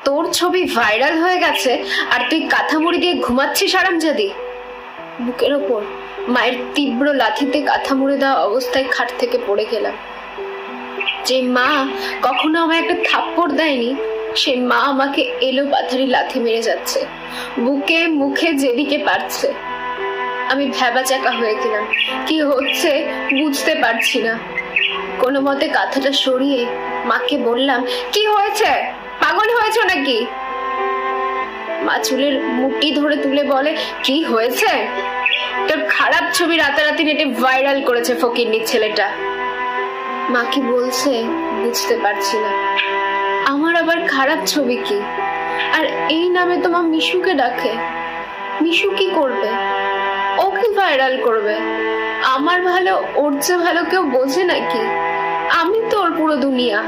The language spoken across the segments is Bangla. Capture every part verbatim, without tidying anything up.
তোর ছবি ভাইরাল হয়ে গেছে আর তুই কাঁথা মুড়ি দিয়ে ঘুমাচ্ছিস আরামজাদি। বুকের ওপর মায়ের তীব্র লাথিতে কাঁথা মুড়ে দেওয়া অবস্থায় খাট থেকে পড়ে গেলাম। যে মা কখনো আমায় একটা থাপ্পড় দেয়নি, সে মা আমাকে এলো পাথারি লাথি মেরে যাচ্ছে, বুকে মুখে যেদিকে পারছে। আমি ভ্যাবা চাকা হয়ে গেলাম, কি হচ্ছে বুঝতে পারছি না। কোনো মতে কাঁথাটা সরিয়ে মাকে বললাম, কি হয়েছে, পাগল হয়েছো নাকি? মা চুলের মুঠি ধরে তুলে বলে, কি হয়েছে? তোর খারাপ ছবি রাতারাতি নেটে ভাইরাল করেছে ফকিন্নির ছেলেটা। মা কি বলছে বুঝতে পারছি না। আমার আবার খারাপ ছবি কি? আর এই নামে তো মা মিশুকে ডাকে। মিশু কি করবে? ও কি ভাইরাল করবে? আমার ভালো ওর চেয়ে ভালো কেউ বোঝে নাকি? আমি তো ওর পুরো দুনিয়া।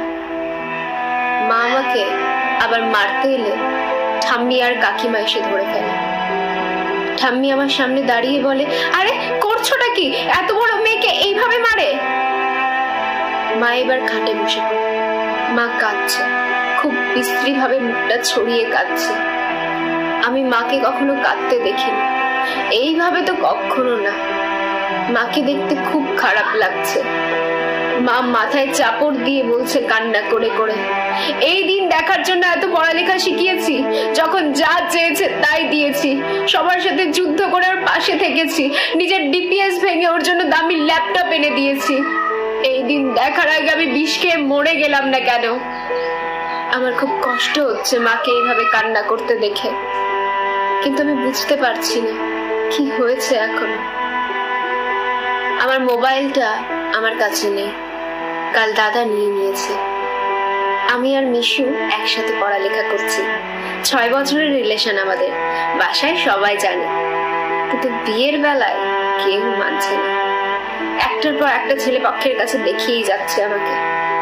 মা আমাকে আবার মারতে এলে ঠাম্মি আর কাকিমা এসে ধরে ফেলে। ঠাম্মি আমার সামনে দাঁড়িয়ে বলে, আরে করছোটা কি? এত বড় মেয়েকে এইভাবে মারে? মা এবার খাটে বসে পড়ে। মা কাঁদছে, খুব বিশ্রী ভাবে মুখটা ছড়িয়ে কাঁদছে। আমি মাকে কখনো কাঁদতে দেখিনি, এইভাবে তো কখনো না। মাকে দেখতে খুব খারাপ লাগছে। মা মাথায় চাপড় দিয়ে বলছে কান্না করে করে, এই দিন দেখার জন্য এত পড়ালেখা শিখিয়েছি, যখন যা চেয়েছে তাই দিয়েছি, সবার সাথে যুদ্ধ করে ওর পাশে থেকেছি, নিজের ডিপিএস ভেঙে ওর জন্য দামি ল্যাপটপ এনে দিয়েছি। এই দিন দেখার আগে আমি বিষ খেয়ে মরে গেলাম না কেন? আমার খুব কষ্ট হচ্ছে মাকে এইভাবে কান্না করতে দেখে, কিন্তু আমি বুঝতে পারছি না কি হয়েছে এখন। আমার মোবাইলটা আমার কাছে নেই, কাল দাদা নিয়ে নিয়েছে। আমি আর মিশু একসাথে পড়ালেখা করছি, ছয় বছরের রিলেশন আমাদের, বাসায় সবাই জানে, কিন্তু বিয়ের বেলায় কেউ মানছে না। একটার পর একটা ছেলে পক্ষের কাছে দেখিয়েই যাচ্ছে আমাকে।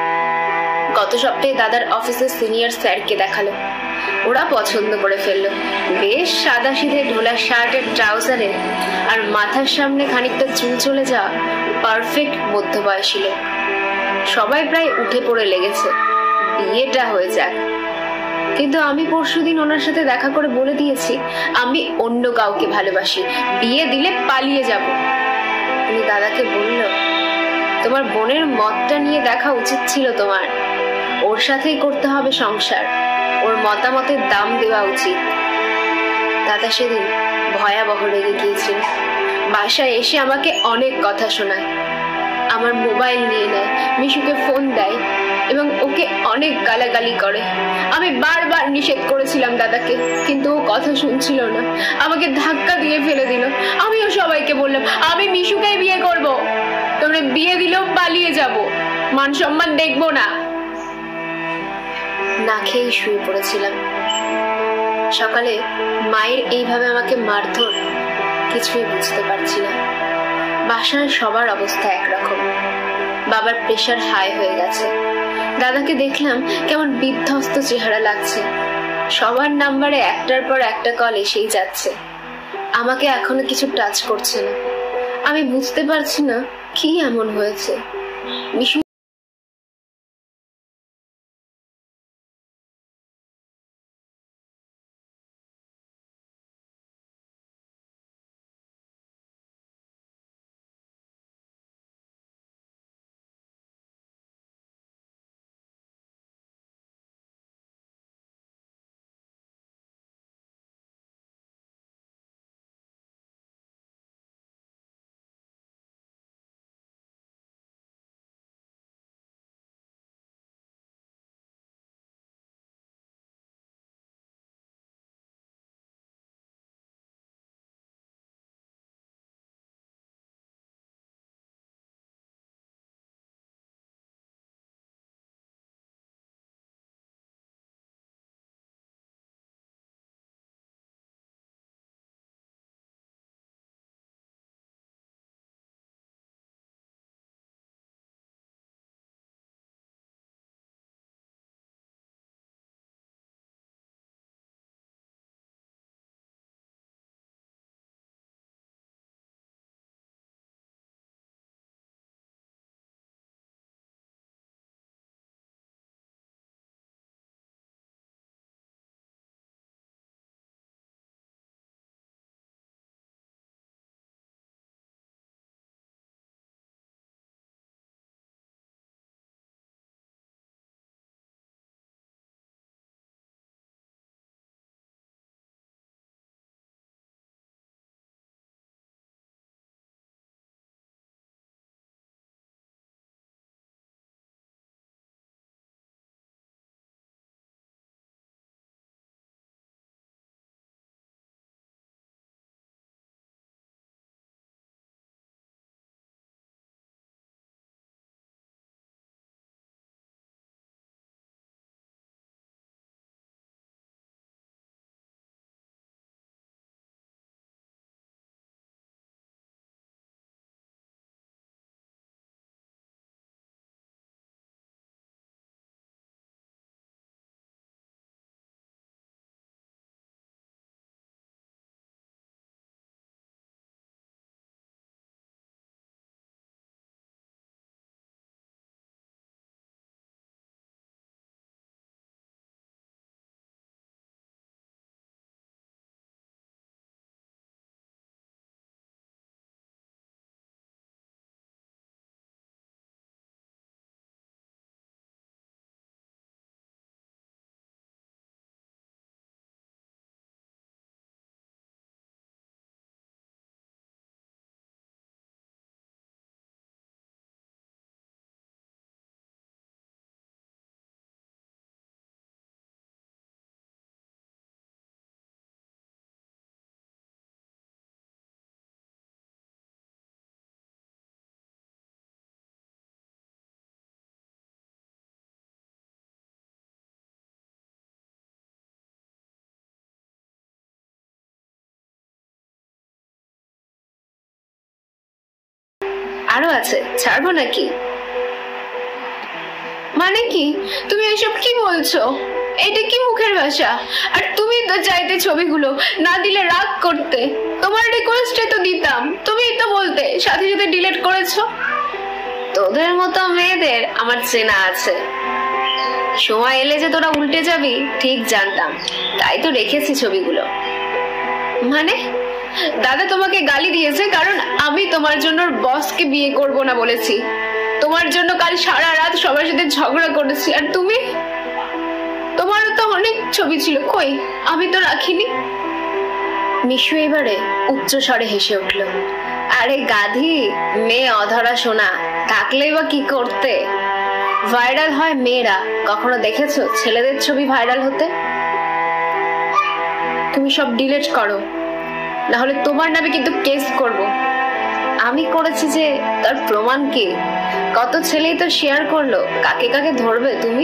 গত সপ্তাহে দাদার অফিসের সিনিয়র স্যারকে দেখালো, ওরা পছন্দ করে ফেললো। বেশ সাদা সিধে ঢোলা শার্টের ট্রাউজারে আর মাথার সামনে খানিকটা চুল চলে যাওয়া পারফেক্ট মধ্যবয়সী লোক। সবাই প্রায় উঠে পড়ে লেগেছে বিয়েটা হয়ে যাক, কিন্তু আমি পরশুদিন ওনার সাথে দেখা করে বলে দিয়েছি আমি অন্য কাউকে ভালোবাসি, বিয়ে দিলে পালিয়ে যাব। উনি দাদাকে বলল, তোমার বোনের মতটা নিয়ে দেখা উচিত ছিল তোমার, ওর সাথেই করতে হবে সংসার, ওর মতামতের দাম দেওয়া উচিত। দাদা সেদিন ভয়াবহ রেগে গিয়েছিল, বাসায় এসে আমাকে অনেক কথা শোনায়, আমার মোবাইল নিয়ে নেয়, মিশুকে ফোন দেয় এবং ওকে অনেক গালাগালি করে। আমি বারবার নিষেধ করেছিলাম দাদাকে, কিন্তু ও কথা শুনছিল না, আমাকে ধাক্কা দিয়ে ফেলে দিল। আমিও সবাইকে বললাম আমি মিশুকেই বিয়ে করব, তোমরা বিয়ে দিলেও পালিয়ে যাব, মান সম্মান দেখবো না। না খেয়েই শুয়ে পড়েছিলাম। সকালে মায়ের এইভাবে আমাকে মারধর, কিছুই বুঝতে পারছি না। বাসার সবার অবস্থা একরকম, বাবার প্রেশার হাই হয়ে গেছে। দাদাকে দেখলাম কেমন বিধ্বস্ত চেহারা লাগছে, সবার নাম্বারে একটার পর একটা কল এসেই যাচ্ছে, আমাকে এখনো কিছু টাচ করছে না। আমি বুঝতে পারছি না কি এমন হয়েছে। মিশু আরো আছে, ছাড়বো নাকি? মানে কি তুমি এসব কি বলছো? এটা কি মুখের ভাষা? আর তুমি তো চাইতে ছবিগুলো না দিলে রাগ করতে। তোমার রিকোয়েস্টে তো দিতাম, তুমি তো বলতে, সাথে সাথে ডিলিট করেছো। তোদের মতো মেয়েদের আমার চেনা আছে, সময় এলে যে তোরা উল্টে যাবি ঠিক জানতাম, তাই তো রেখেছি ছবিগুলো। মানে দাদা তোমাকে গালি দিয়েছে কারণ আমি তোমার জন্য বসকে বিয়ে করব না বলেছি। তোমার জন্য কাল সারা রাত সবার সাথে ঝগড়া করেছি, আর তুমি, তোমারও তো অনেক ছবি ছিল, কই আমি তো রাখিনি। মিশু এবারে উচ্চ স্বরে হেসে উঠল। আরে গাধি, মেয়ে অধরা সোনা, থাকলেই বা কি করতে? ভাইরাল হয় মেয়েরা, কখনো দেখেছো ছেলেদের ছবি ভাইরাল হতে? তুমি সব ডিলিট করো, না হলে তোমার নামে কিন্তু কেস করব। আমি করেছি যে তার প্রমাণ কি? কত ছেলেই তো শেয়ার করলো, কাকে কাকে ধরবে তুমি?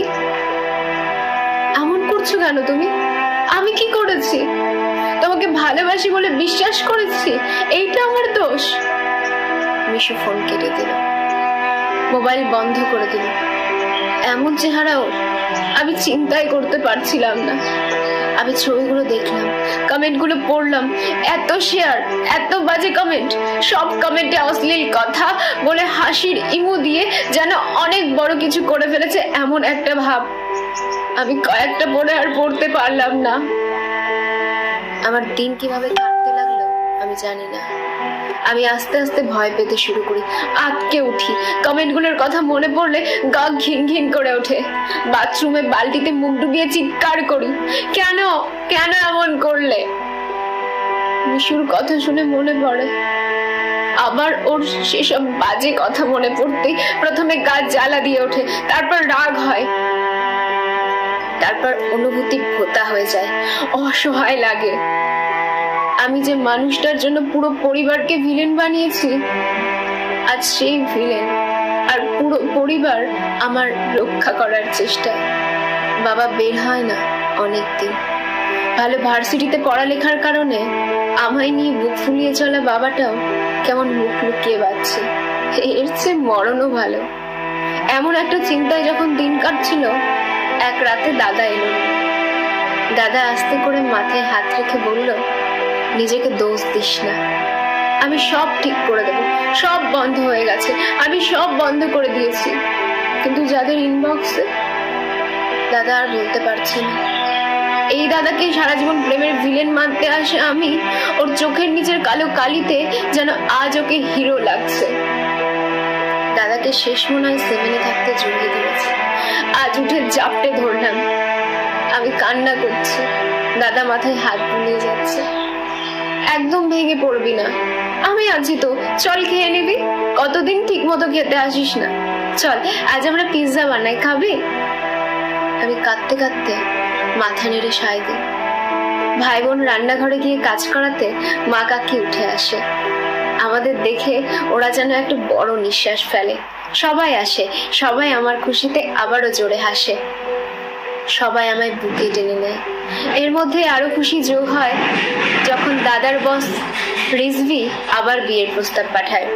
এমন করছো কেন তুমি? আমি কি করেছি? তোমাকে ভালোবাসি বলে বিশ্বাস করেছি, এইটা আমার দোষ? মিশু ফোন কেটে দিল, মোবাইল বন্ধ করে দিল। এমন চেহারাও আমি চিন্তাই করতে পারছিলাম না। আমি ছবিগুলো দেখলাম, কমেন্ট গুলো পড়লাম, এত শেয়ার, এত বাজে কমেন্ট, সব কমেন্টে অশ্লীল কথা বলে হাসির ইমো দিয়ে যেন অনেক বড় কিছু করে ফেলেছে এমন একটা ভাব। আমি কয়েকটা পড়ে আর পড়তে পারলাম না। আমার দিন কিভাবে কাটতে লাগলো আমি জানি না। আমি আস্তে আস্তে ভয় পেতে শুরু করি, আটকে উঠি। কমেন্টগুলোর কথা মনে পড়লে গা ঘিন ঘিন করে ওঠে। বাথরুমে বালতিতে মুখ ডুবিয়ে চিৎকার করি, কেন কেন এমন করলে? মিশুর কথা শুনে মনে পড়ে, আবার ওর সেসব বাজে কথা মনে পড়তে প্রথমে গা জ্বালা দিয়ে ওঠে, তারপর রাগ হয়, তারপর অনুভূতি ভোতা হয়ে যায়, অসহায় লাগে। আমি যে মানুষটার জন্য পুরো পরিবারকে ভিলেন বানিয়েছি, আজ সেই ভিলেন আর পুরো পরিবার আমার রক্ষা করার চেষ্টা। বাবা বের হয় না অনেকদিন। ভালো ভার্সিটিতে পড়ালেখার কারণে আমায় নিয়ে বুক ফুলিয়ে চলা বাবাটাও কেমন মুখ লুকিয়ে বাঁচছে। এর চেয়ে মরণও ভালো। এমন একটা চিন্তায় যখন দিন কাটছিল, এক রাতে দাদা এলো। দাদা আস্তে করে মাথায় হাত রেখে বলল, নিজেকে দোষ দিস না, আমি সব ঠিক করে দেবো, সব বন্ধ হয়ে গেছে, আমি সব বন্ধ করে দিয়েছি। কিন্তু যাদের ইনবক্সে, দাদা আর বলতে পারছে না। এই দাদাকে সারা জীবন প্রেমের ভিলেন মানতে আসে আমি, ওর চোখের নিচের কালো কালিতে যেন আজ ওকে হিরো লাগছে। দাদাকে শেষ মনে হয় সেভেনে থাকতে জড়িয়ে দিয়েছে। আজ উঠে জাপটে ধরলাম, আমি কান্না করছি। দাদা মাথায় হাত বুলিয়ে যাচ্ছে। একদম ভেঙে পড়বি না, আমি আছি তো, চল খেয়ে নিবি। কতদিন ঠিক মতো খেতে আসিস না, চল আজ আমরা পিৎজা বানাই, খাবি? আমি কাঁদতে কাঁদতে মাথা নেড়ে সায় দিই। ভাই বোন রান্নাঘরে গিয়ে কাজ করাতে মা কাকি উঠে আসে। আমাদের দেখে ওরা যেন একটা বড় নিঃশ্বাস ফেলে। সবাই আসে, সবাই আমার খুশিতে আবারও জোরে হাসে। সবাই আমায় বুকে টেনে নেয়। এর মধ্যে আরো খুশি যোগ হয় যখন দাদার বস রিজভি আবার বিয়ের প্রস্তাব পাঠায়।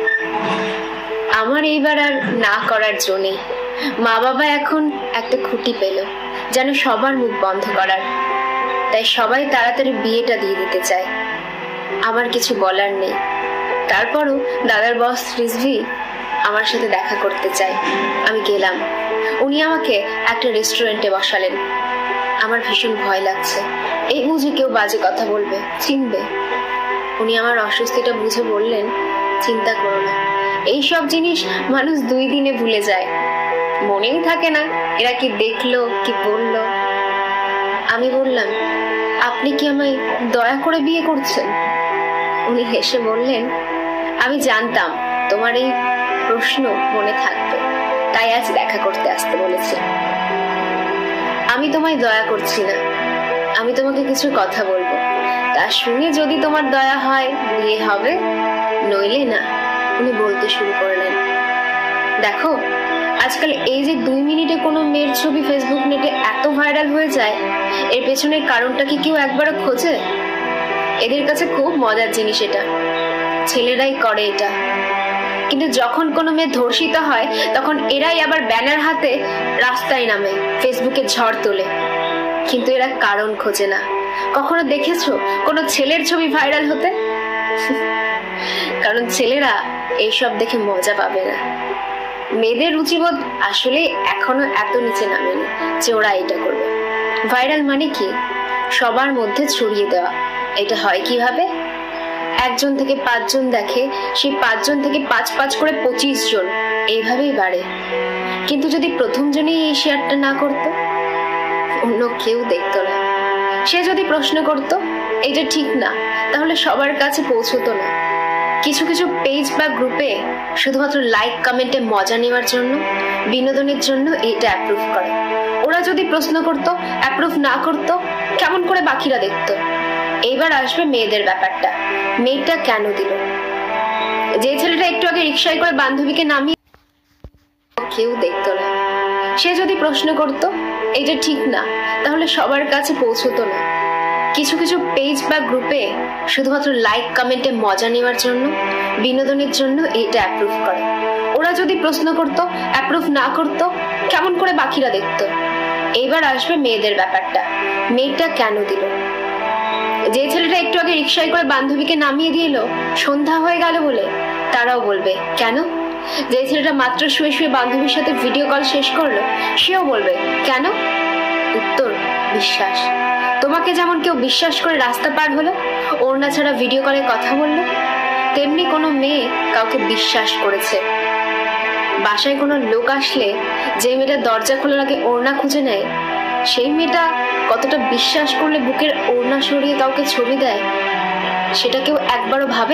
আমার এইবার আর না করার জো নেই। মা বাবা এখন একটা খুঁটি পেল, যেন সবার মুখ বন্ধ করার। তাই সবাই তাড়াতাড়ি বিয়েটা দিয়ে দিতে চায়। আমার কিছু বলার নেই। তারপরও দাদার বস রিজভি আমার সাথে দেখা করতে চায়। আমি গেলাম। উনি আমাকে একটা রেস্টুরেন্টে বসালেন। আমার ভীষণ ভয় লাগছে, এই বুঝে কেউ বাজে কথা বলবে, চিনবে। উনি আমার অস্বস্তিটা বুঝে বললেন, চিন্তা করো না, এইসব জিনিস মানুষ দুই দিনে ভুলে যায়, মনেই থাকে না এরা কি দেখলো কি বললো। আমি বললাম, আপনি কি আমায় দয়া করে বিয়ে করছেন? উনি হেসে বললেন, আমি জানতাম তোমার এই প্রশ্ন মনে থাকবে, তাই আজ দেখা করতে আসতে বলেছি। আমি তোমায় দয়া করছি না, আমি তোমাকে কিছু কথা বলবো, তা শুনে যদি তোমার দয়া হয় বিয়ে হবে, নইলে না। উনি বলতে শুরু করলেন, দেখো আজকাল এই যে দুই মিনিটে কোনো মেয়ের ছবি ফেসবুক নেটে এত ভাইরাল হয়ে যায়, এর পেছনের কারণটা কি কেউ একবারও খোঁজে? এদের কাছে খুব মজার জিনিস এটা, ছেলেরাই করে এটা। কিন্তু যখন কোনো মেয়ে ধর্ষিত হয় তখন এরাই আবার ব্যানার হাতে রাস্তায় নামে, ফেসবুকে ঝড় তোলে। কিন্তু এরা কারণ খোঁজে না। কখনো দেখেছো কোনো ছেলের ছবি ভাইরাল হতে? কারণ ছেলেরা এইসব দেখে মজা পাবে না। মেয়েদের রুচিবোধ আসলে এখনো এত নিচে নামেনি যে ওরা এটা করবে। ভাইরাল মানে কি? সবার মধ্যে ছড়িয়ে দেওয়া। এটা হয় কিভাবে? একজন থেকে পাঁচজন দেখে, সেই পাঁচজন থেকে পাঁচ পাঁচ করে পঁচিশ জন, এইভাবেই বাড়ে। কিন্তু যদি প্রথম জনেই এই শেয়ারটা না করতো, অন্য কেউ দেখতো না। সে যদি প্রশ্ন করতো এটা ঠিক না, তাহলে সবার কাছে পৌঁছতো না। কিছু কিছু পেজ বা গ্রুপে শুধুমাত্র লাইক কমেন্টে মজা নেওয়ার জন্য, বিনোদনের জন্য এটা অ্যাপ্রুভ করে। ওরা যদি প্রশ্ন করতো, অ্যাপ্রুভ না করতো, কেমন করে বাকিরা দেখতো? এইবার আসবে মেয়েদের ব্যাপারটা। মেয়েটা কেন দিল? যে ছেলেটা একটু আগে রিক্সায় করে বান্ধবীকে নামিয়ে কেউ দেখতো না, সে যদি প্রশ্ন করতো এটা ঠিক না, তাহলে সবার কাছে পৌঁছতো না। কিছু কিছু পেজ বা গ্রুপে শুধুমাত্র লাইক কমেন্টে মজা নেওয়ার জন্য, বিনোদনের জন্য এটা অ্যাপ্রুভ করে। ওরা যদি প্রশ্ন করতো, অ্যাপ্রুভ না করতো, কেমন করে বাকিরা দেখতো? এইবার আসবে মেয়েদের ব্যাপারটা। মেয়েটা কেন দিল? যে ছেলেটা একটু আগে রিক্সায় করে বান্ধবীকে নামিয়ে দিয়ে এলো সন্ধ্যা হয়ে গেল বলে, তারাও বলবে কেন? যে ছেলেটা মাত্র শুয়ে শুয়ে বান্ধবীর সাথে ভিডিও কল শেষ করলো, সেও বলবে কেন? উত্তর বিশ্বাস। তোমাকে যেমন কেউ বিশ্বাস করে রাস্তা পার হলো, ওড়না ছাড়া ভিডিও কলে কথা বললো, তেমনি কোনো মেয়ে কাউকে বিশ্বাস করেছে। বাসায় কোনো লোক আসলে যে মেয়েটা দরজা খোলার আগে ওড়না খুঁজে নেয়, সেই মেয়েটা কতটা বিশ্বাস করলে বুকের ওড়না সরিয়ে কাউকে ছবি দেয়, সেটা কেউ একবারও ভাবে?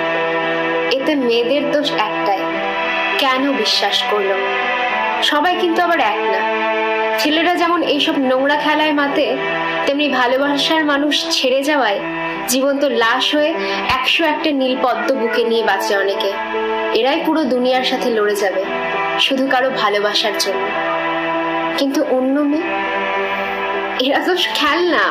এতে মেয়েদের দোষ একটাই, কেন বিশ্বাস করলো? সবাই কিন্তু আবার এক না। ছেলেরা যেমন এইসব নোংরা খেলায় মাতে, তেমনি ভালোবাসার মানুষ ছেড়ে যাওয়ায় জীবন্ত লাশ হয়ে একশো একটা নীল পদ্ম বুকে নিয়ে বাঁচে অনেকে। এরাই পুরো দুনিয়ার সাথে লড়ে যাবে শুধু কারো ভালোবাসার জন্য। কিন্তু অন্য মেয়ে, এরা তো খেলনা।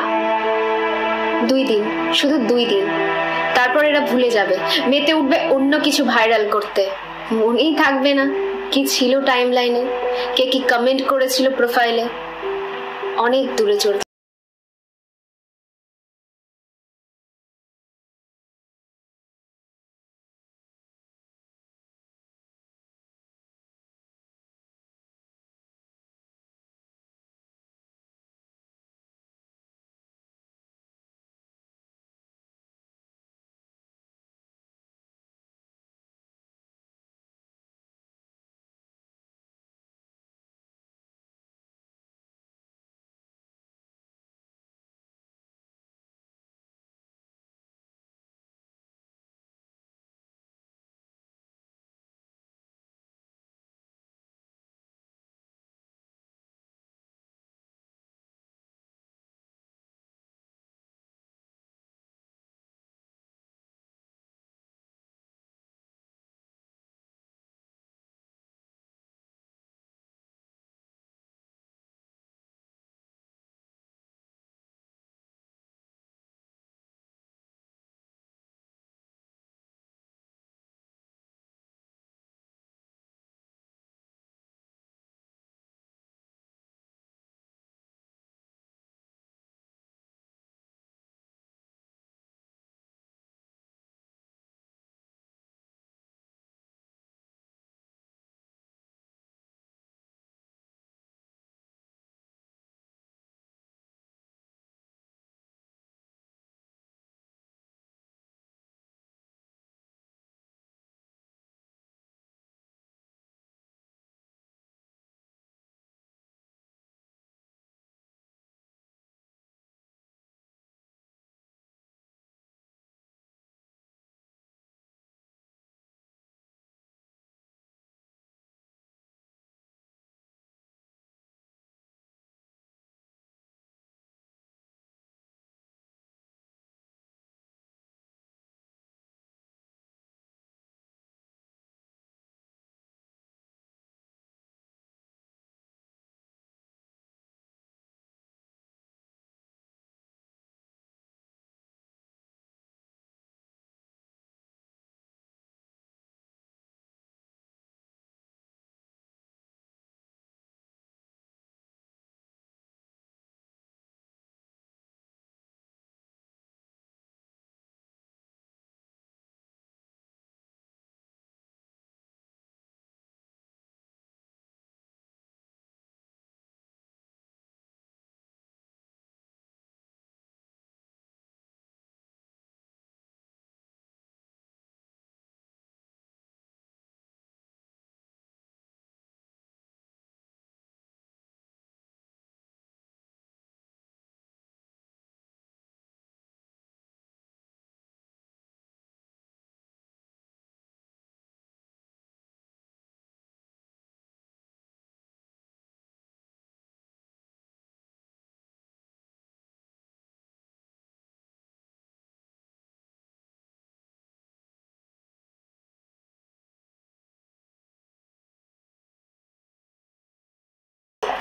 দুই দিন, শুধু দুই দিন, তারপর এরা ভুলে যাবে, মেতে উঠবে অন্য কিছু ভাইরাল করতে। মনেই থাকবে না কি ছিল টাইম লাইনে, কে কি কমেন্ট করেছিল প্রোফাইলে। অনেক দূরে চলে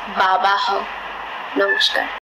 বাবা হও। নমস্কার।